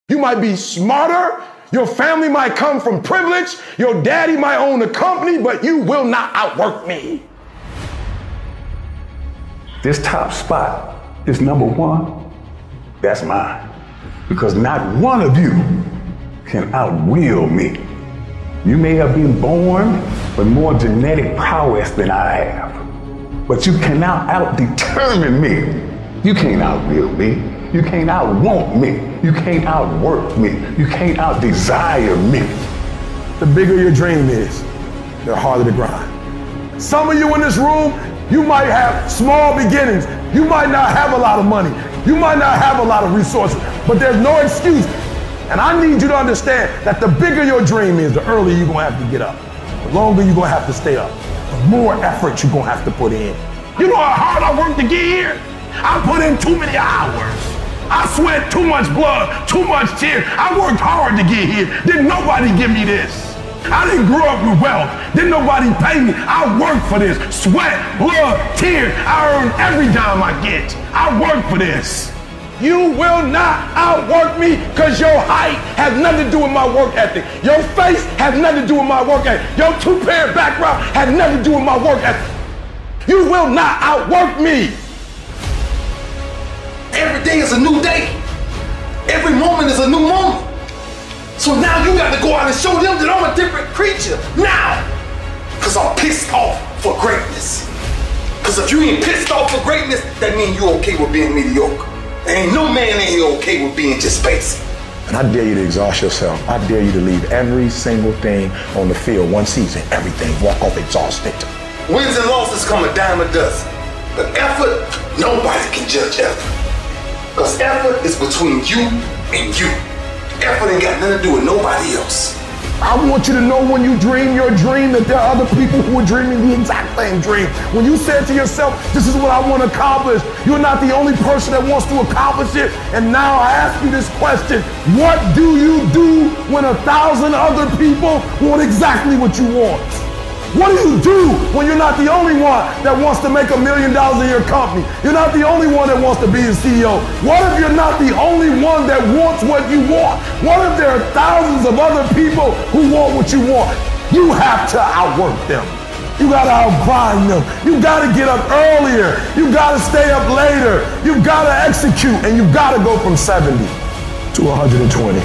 You might be smarter, your family might come from privilege, your daddy might own a company, but you will not outwork me. This top spot is number one. That's mine. Because not one of you can outwill me. You may have been born with more genetic prowess than I have, but you cannot out-determine me. You can't outwill me. You can't outwant me. You can't outwork me. You can't out-desire me. The bigger your dream is, the harder the grind. Some of you in this room, you might have small beginnings. You might not have a lot of money. You might not have a lot of resources, but there's no excuse. And I need you to understand that the bigger your dream is, the earlier you're gonna have to get up. The longer you're gonna have to stay up. The more effort you're gonna have to put in. You know how hard I worked to get here? I put in too many hours. I sweat too much blood, too much tears. I worked hard to get here. Didn't nobody give me this. I didn't grow up with wealth. Didn't nobody pay me. I worked for this. Sweat, blood, tears. I earn every dime I get. I work for this. You will not outwork me because your height has nothing to do with my work ethic. Your face has nothing to do with my work ethic. Your two-parent background has nothing to do with my work ethic. You will not outwork me. Every day is a new day. Every moment is a new moment. So now you got to go out and show them that I'm a different creature. Now. Because I'm pissed off for greatness. Because if you ain't pissed off for greatness, that means you okay with being mediocre. There ain't no man in here okay with being just basic. And I dare you to exhaust yourself. I dare you to leave every single thing on the field, one season, everything, walk off exhausted. Wins and losses come a dime a dozen. But effort, nobody can judge effort. Because effort is between you and you. Effort ain't got nothing to do with nobody else. I want you to know when you dream your dream that there are other people who are dreaming the exact same dream. When you said to yourself, this is what I want to accomplish, you're not the only person that wants to accomplish it. And now I ask you this question, what do you do when 1,000 other people want exactly what you want? What do you do when you're not the only one that wants to make $1 million in your company? You're not the only one that wants to be a CEO. What if you're not the only one that wants what you want? What if there are thousands of other people who want what you want? You have to outwork them. You gotta outgrind them. You gotta get up earlier. You gotta stay up later. You gotta execute, and you gotta go from 70 to 120.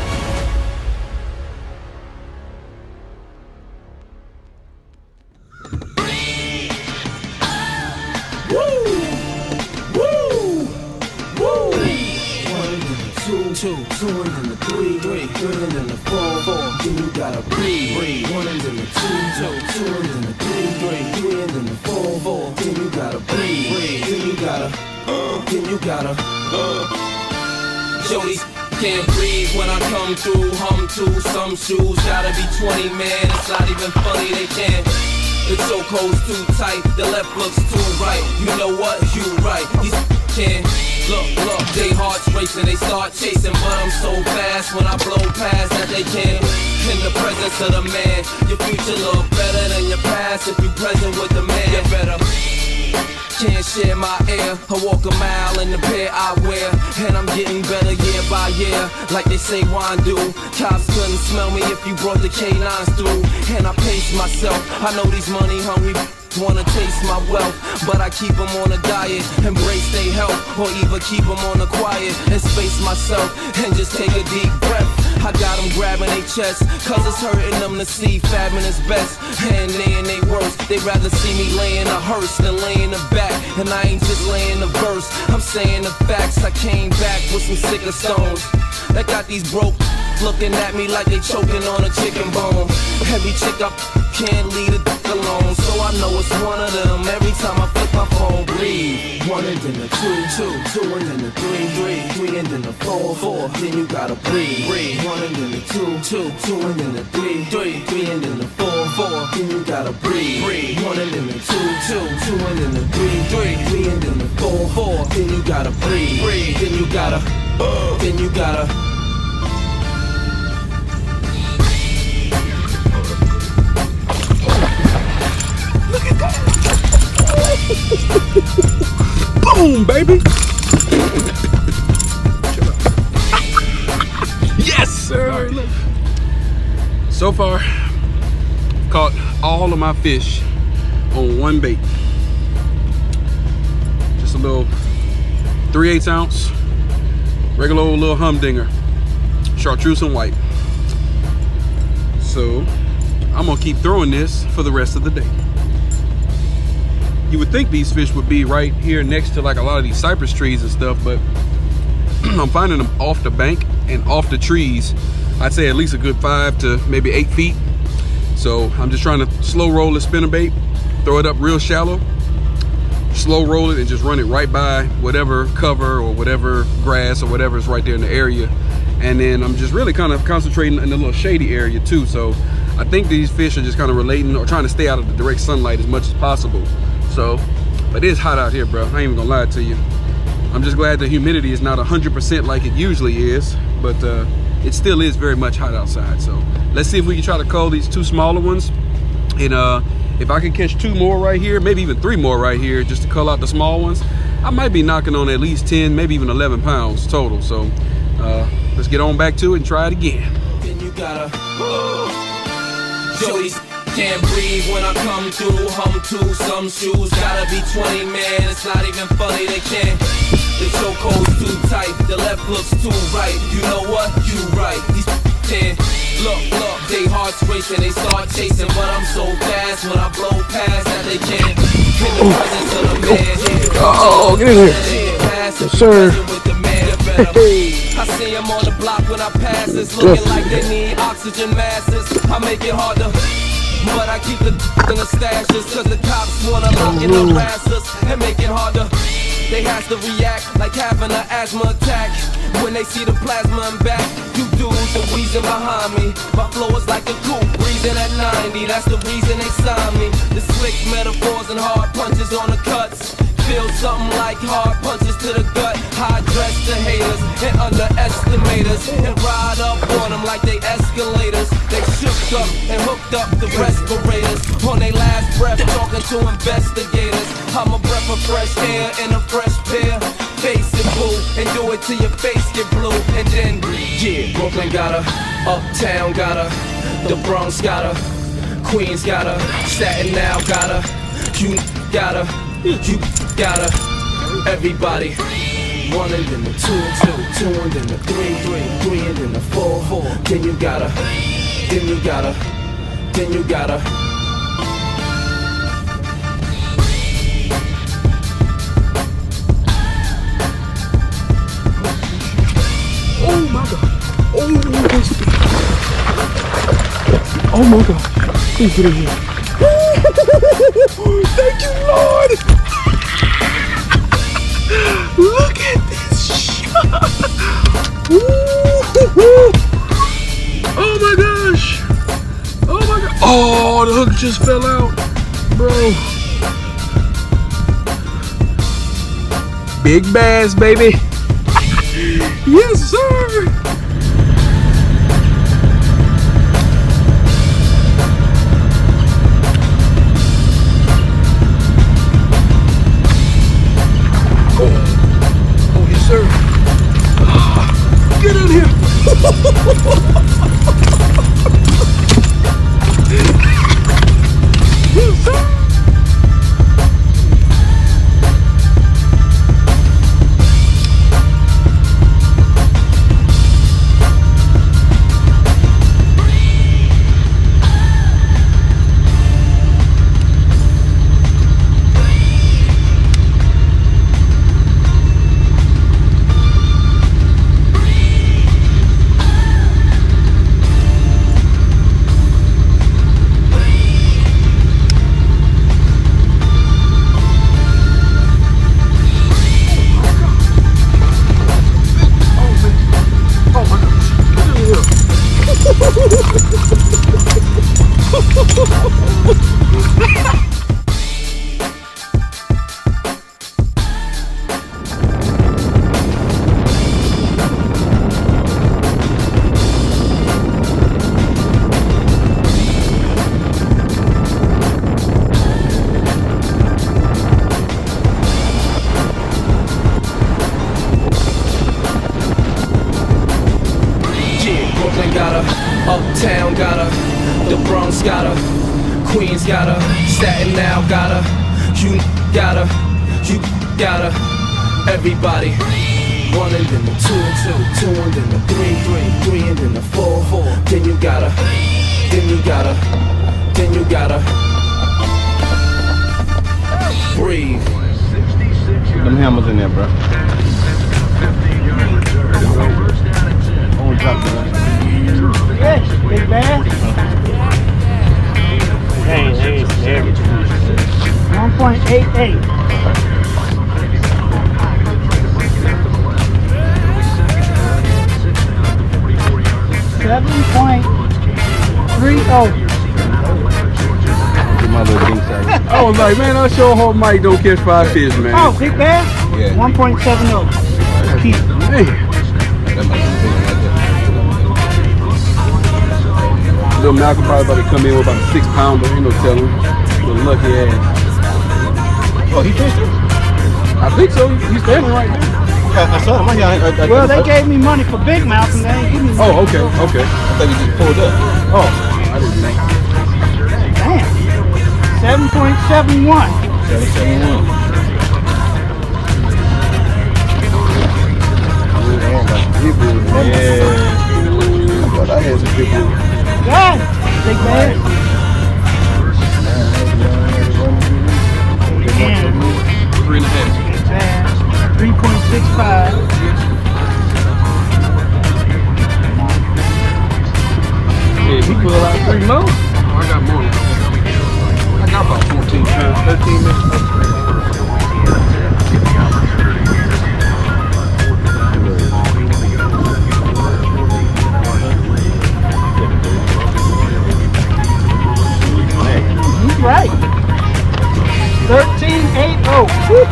Two and the three and the four. Then you gotta breathe. One and then the two and then the three and then the four. Then you gotta breathe. Then you gotta. Jody can't breathe when I come through. Hum to some shoes. Gotta be 20, man. It's not even funny. They can't. The chokehold's too tight. The left looks too right. You know what? You right. These can't. Look, they hearts racing, they start chasing, but I'm so fast when I blow past that they can't. In the presence of the man, your future look better than your past if you present with the man. You better can't share my air. I walk a mile in the pair I wear, and I'm getting better year by year, like they say wine do. Cops couldn't smell me if you brought the K9s through, and I pace myself. I know these money hungry wanna taste my wealth, but I keep them on a diet, embrace their health, or even keep them on the quiet, and space myself, and just take a deep breath. I got them grabbing their chest, cause it's hurting them to see fabbing is best, and they in they worst. They rather see me laying a hearse than laying the back, and I ain't just laying the verse, I'm saying the facts. I came back with some sicker stones that got these broke looking at me like they choking on a chicken bone. Every chick up can't leave a dick alone, so I know it's one of them. Every time I flip my phone, breathe. One and then the two and then the three and then the four. Then you gotta breathe. One and then the two and then the three and then the four. Then you gotta breathe. One and then the two and then the three and then the four. Then you gotta breathe. Then you gotta. Boom, baby. sir. Look. So far, caught all of my fish on one bait. Just a little 3/8 ounce, regular old little humdinger, chartreuse and white. So I'm gonna keep throwing this for the rest of the day. You would think these fish would be right here next to like a lot of these cypress trees and stuff, but I'm finding them off the bank and off the trees. I'd say at least a good 5 to maybe 8 feet. So I'm just trying to slow roll the spinnerbait, throw it up real shallow, slow roll it, and just run it right by whatever cover or whatever grass or whatever is right there in the area. And then I'm just really kind of concentrating in the little shady area too. So I think these fish are just kind of relating or trying to stay out of the direct sunlight as much as possible. So, but it is hot out here, bro. I ain't even gonna lie to you. I'm just glad the humidity is not 100% like it usually is, but it still is very much hot outside. So let's see if we can try to cull these 2 smaller ones. And if I can catch 2 more right here, maybe even 3 more right here, just to cull out the small ones, I might be knocking on at least 10, maybe even 11 pounds total. So let's get on back to it and try it again. Then you gotta, Jody's can't breathe when I come through, hum to some shoes, gotta be 20, man, it's not even funny, they can't. The chokehold's too tight, the left looks too right, you know what, you right, these can't. Look, they hearts racing, they start chasing, but I'm so fast when I blow past that they can't. In the presence of the man, oh, get in here. Yes, sir. I see them on the block when I pass this, looking like they need oxygen masses. I make it harder, but I keep the in the stashes, cause the cops wanna lock and harass us and make it harder. They has to react like having an asthma attack when they see the plasma and back. You dudes the reason behind me. My flow is like a coupe, breathing at 90. That's the reason they signed me. The slick metaphors and hard punches on the cuts. Feel something like hard punches to the gut. High dress the haters and underestimators, and ride up on them like they escalators. They shook up and hooked up the respirators on their last breath, talking to investigators. I'm a breath of fresh air in a fresh pair. Face it blue and do it till your face get blue. And then, yeah, Brooklyn got her, Uptown got her, the Bronx got her, Queens got her, Staten Island got her, you got her. You got her, everybody. 1 and then the 2, 2 and then the 3, 3 and then the 4, 4. Then you got her, then you got her, then you got her. Oh my God! Oh my God! Please get in here. Thank you, Lord! Look at this shot! Oh my gosh! Oh my God! Oh, the hook just fell out, bro. Big bass, baby. Yes, sir. Oh, yes, sir. Get in here. Yes, sir. Uptown got her, the Bronx got her, Queens got her, Staten now got her, you got her, you got her. Everybody, 1 and then the 2 and 2, 2 and then the 3, 3, 3 and then the 4, 4. Then you got her, then you got her, then you got her. Breathe. Them hammers in there, bro. Oh, drop it. Yes, big bad. Hey, 1.88. 7.30. I was like, man, I sure hope Mike don't catch 5 fish, man. Oh, big bad? Yeah. 1.70. Keep. Little Malcolm probably about to come in with about a 6-pounder, you know, tell him. Little lucky ass. Oh, he fished it? I think so. He's standing right now. I saw him. Well, they gave me money for big mouth and they ain't give me money. Oh, okay, okay. I thought he just pulled up. Oh, I didn't think. Damn. 7.71. 771. Yeah. I thought I had some people. God, big bad. Again. 3.5. 3.65. Yeah, he pulled out 3 low. Oh, I got more. I got about 14 pounds, 13 minutes. He's right. 13.80.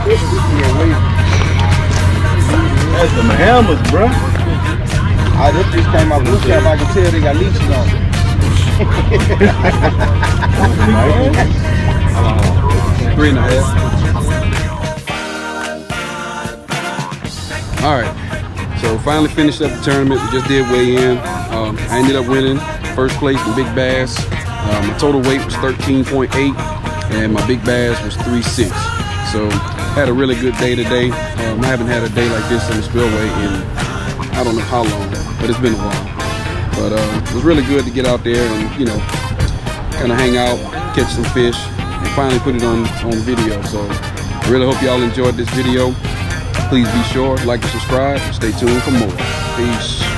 That's the hammers, bro. I just came out blue cap. I can tell they got leeches on. 3.5. All right, so finally finished up the tournament. We just did weigh in. I ended up winning first place in big bass. My total weight was 13.8 and my big bass was 3.6. So had a really good day today. I haven't had a day like this in the Spillway in I don't know how long, but it's been a while. But it was really good to get out there and, you know, kind of hang out, catch some fish, and finally put it on video. So I really hope y'all enjoyed this video. Please be sure to like and subscribe. Stay tuned for more. Peace.